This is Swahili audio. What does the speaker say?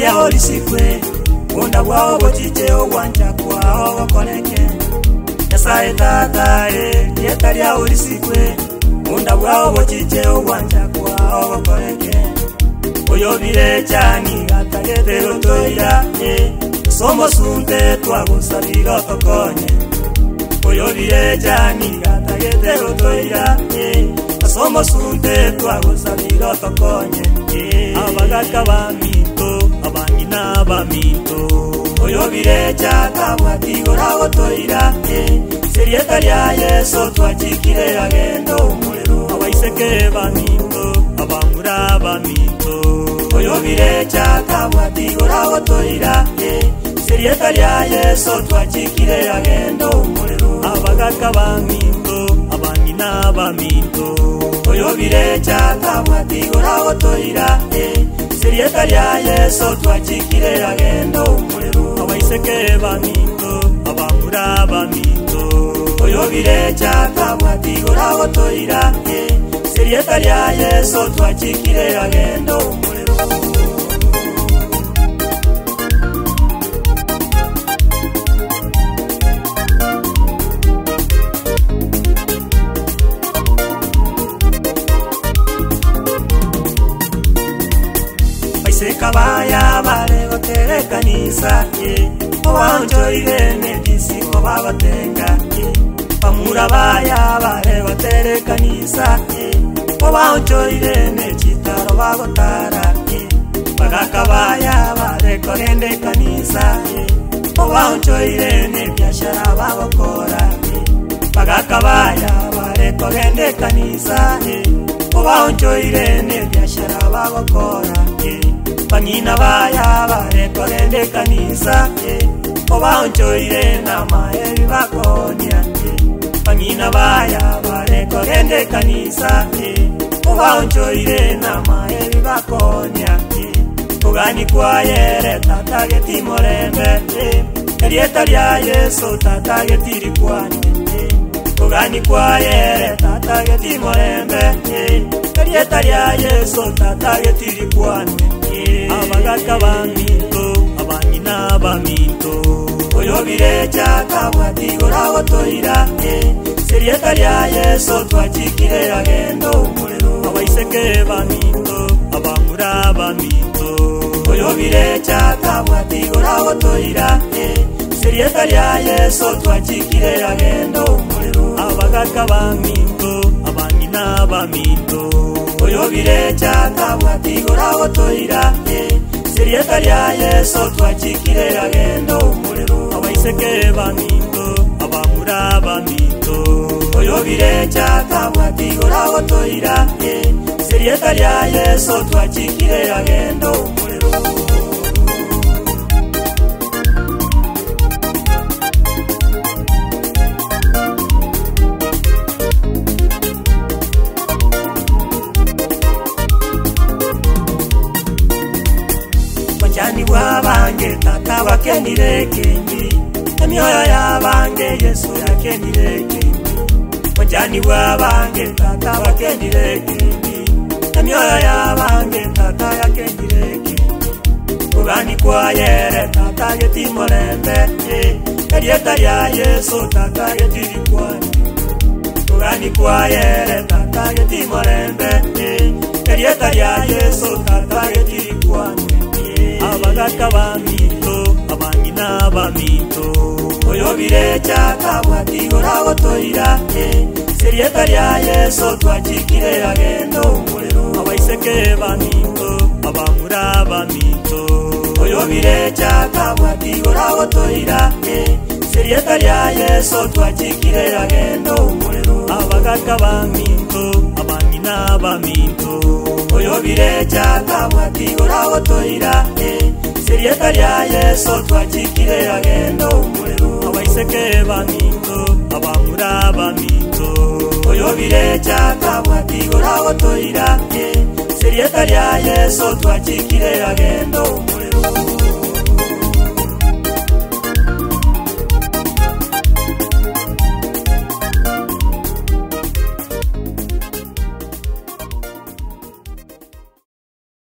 lya olisikwe unda bwao bochiche ogwanja kwao gokoreke Nyasaye tata lieta lya olisikwe unda bwao bochiche ogwanja kwao gokoreke oyobire chani gatagete gotoira somo sunte twagusabira tokonye oyobire chani gatagete gotoira somo sunte twagusabira tokonye abagaka baminto abanyina baminto oyobire chaka bwatigora gotoira serieta lya Yesu twachikire agendo umuriro abaiseke baminto abamura baminto oyobire chaka bwatigora gotoira serieta lya Yesu twachikire agendo umuriro abagaka baminto abanyina baminto oyobire chaka bwatigora gotoira serieta lya Yesu twachikire agendo umuriro abaiseke baminto abamura baminto oyobire chaka bwatigora gotoira serieta lya Yesu twachikire agendo umuriro Kabaya bale gotere kanisa obanjo irene disiko babatenga pamura baya bale gotere kanisa obanjo irene chitaro bagotara bagakabaya bale korende kanisa obanjo irene biashara bagokora bagakabaya bale korende kanisa obanjo irene biashara bagokora Panyina baya barekorende kanisa obanjoire na maeri bakonia Panyina baya barekorende kanisa obanjoire na maeri bakonia Kugani kwa yere tata geti morembe Erieta lya Yesu tata geti rikwani Kugani kwa yere tata geti morembe Erieta lya Yesu tata geti rikwani abagaka baminto abanyina baminto oyobire chaka bwatigora gotoira serieta lya Yesu twachikire agendo umuriro abaiseke baminto abamura baminto oyobire chaka bwatigora gotoira serieta lya Yesu twachikire agendo umuriro abagaka baminto abanyina baminto oyobire chaka bwatigora gotoira serieta lya Yesu twachikire agendo umuriro abaiseke baminto abamura baminto oyobire chaka bwatigora gotoira serieta lya Yesu twachikire agendo umuriro Jani wabange tata bakenire kendi emyoyo yabange Yesu yakenire kendi Jani wabange tata bakenire kendi emyoyo yabange tata yakenire kendi Kugani kwa yere tata geti morembe Erieta lya Yesu tata geti rikwani Kugani kwa yere tata geti morembe Erieta lya Yesu tata geti rikwani abagaka baminto abanyina baminto oyobire chaka bwatigora gotoira serieta lya Yesu twachikire agendo umuriro abaiseke baminto abamura baminto oyobire chaka bwatigora gotoira serieta lya Yesu twachikire agendo umuriro abagaka baminto abanyina baminto oyobire chaka bwatigora gotoira serieta lya Yesu twachikire agendo umuriro abaiseke baminto abamura baminto oyobire chaka bwatigora gotoira serieta lya Yesu twachikire agendo umuriro